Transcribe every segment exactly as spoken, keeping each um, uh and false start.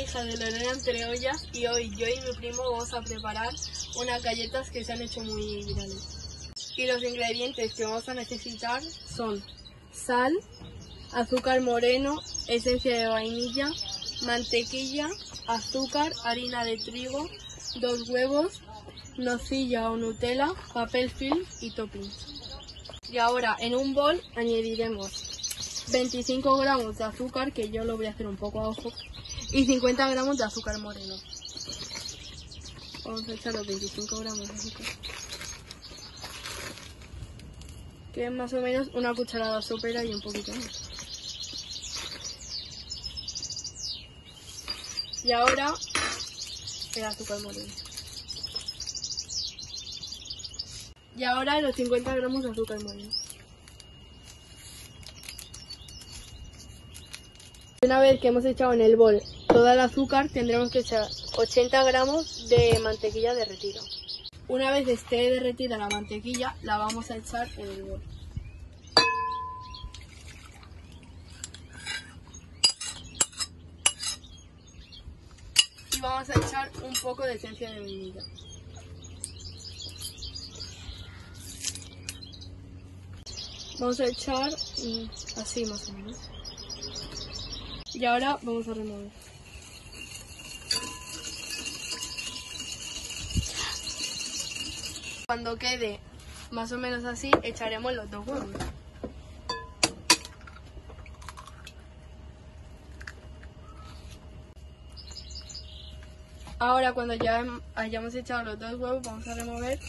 hija de Lorena Entre Ollas y hoy yo y mi primo vamos a preparar unas galletas que se han hecho muy virales. Y los ingredientes que vamos a necesitar son sal, azúcar moreno, esencia de vainilla, mantequilla, azúcar, harina de trigo, dos huevos, nocilla o Nutella, papel film y toppings. Y ahora en un bol añadiremos veinticinco gramos de azúcar, que yo lo voy a hacer un poco a ojo, y cincuenta gramos de azúcar moreno. Vamos a echar los veinticinco gramos de azúcar, que es más o menos una cucharada sopera y un poquito más. Y ahora el azúcar moreno. Y ahora los cincuenta gramos de azúcar moreno. Una vez que hemos echado en el bol toda el azúcar, tendremos que echar ochenta gramos de mantequilla derretida. Una vez esté derretida la mantequilla, la vamos a echar en el bol. Y vamos a echar un poco de esencia de vainilla. Vamos a echar así más o menos. Y ahora vamos a remover. Cuando quede más o menos así, echaremos los dos huevos. Ahora cuando ya hayamos echado los dos huevos, vamos a remover.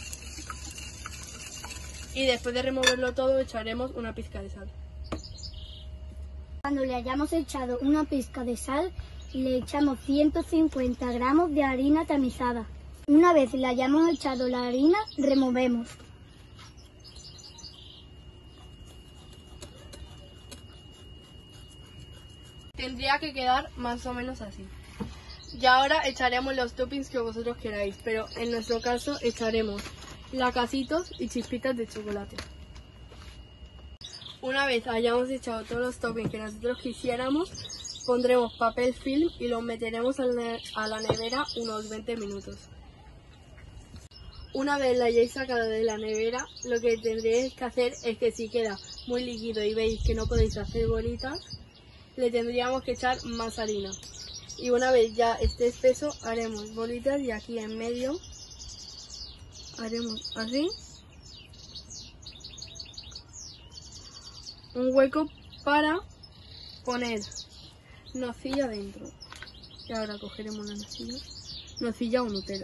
Y después de removerlo todo, echaremos una pizca de sal. Cuando le hayamos echado una pizca de sal, le echamos ciento cincuenta gramos de harina tamizada. Una vez le hayamos echado la harina, removemos. Tendría que quedar más o menos así. Y ahora echaremos los toppings que vosotros queráis, pero en nuestro caso echaremos lacasitos y chispitas de chocolate. Una vez hayamos echado todos los toppings que nosotros quisiéramos, pondremos papel film y los meteremos a la nevera unos veinte minutos. Una vez la hayáis sacado de la nevera, lo que tendréis que hacer es que si queda muy líquido y veis que no podéis hacer bolitas, le tendríamos que echar más harina. Y una vez ya esté espeso, haremos bolitas y aquí en medio haremos así un hueco para poner nocilla dentro. Y ahora cogeremos la nocilla, nocilla o Nutella.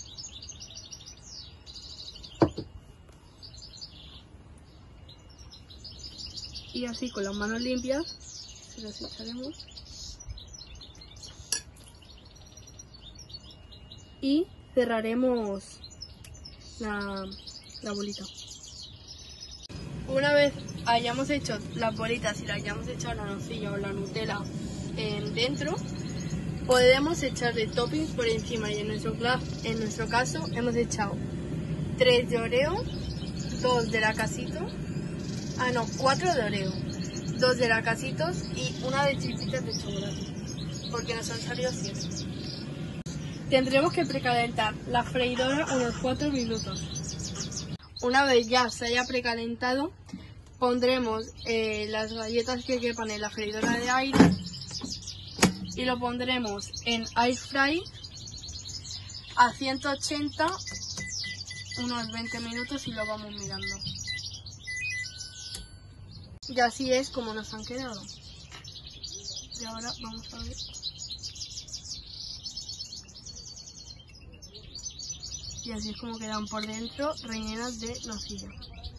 Y así con las manos limpias se las echaremos. Y cerraremos la, la bolita. Una vez hayamos hecho las bolitas y le hayamos echado la nocilla o la Nutella eh, dentro, podemos echarle toppings por encima y en nuestro, en nuestro caso hemos echado tres de Oreo, dos de Lacasitos, ah no, cuatro de Oreo, dos de Lacasitos y una de chispitas de chocolate, porque nos han salido siete. Tendremos que precalentar la freidora unos cuatro minutos. Una vez ya se haya precalentado, pondremos eh, las galletas que quepan en la freidora de aire y lo pondremos en air fry a ciento ochenta unos veinte minutos y lo vamos mirando. Y así es como nos han quedado. Y ahora vamos a ver. Y así es como quedan por dentro, rellenas de nocilla.